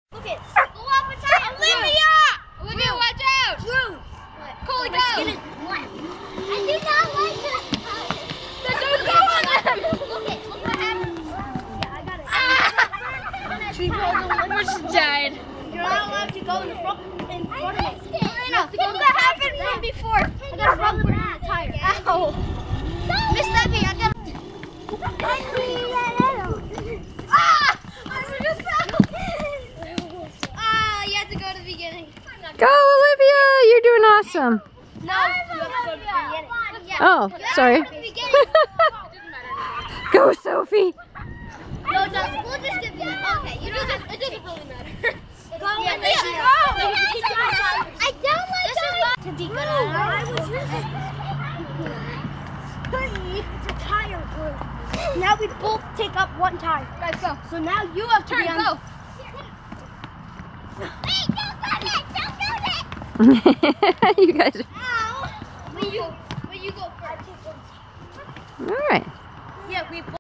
Look it. Go up and tie it. Olivia! Olivia, watch out! Drew! Coley, go! I do not like this. Don't go on them! Look it. Look what happened. Yeah, I got it. She almost died. You're not allowed to go in front of me. Look what happened from before. I got rubber in the tire. Ow. Miss Debbie, I got you have to go to the beginning. Go, Olivia! You're doing awesome. No, you have to go to the beginning. Yeah. Oh, sorry. Go, Sophie. No, we'll just give you. Okay, you don't. It doesn't really matter. Go, yeah, I don't like this to be good. I was using. It's a tire group. Now we both take up one tire. Guys, go. So now you have to turn. Go. Wait, don't go there! Don't go there! You guys. Ow! Will you go first? All right. Yeah, we.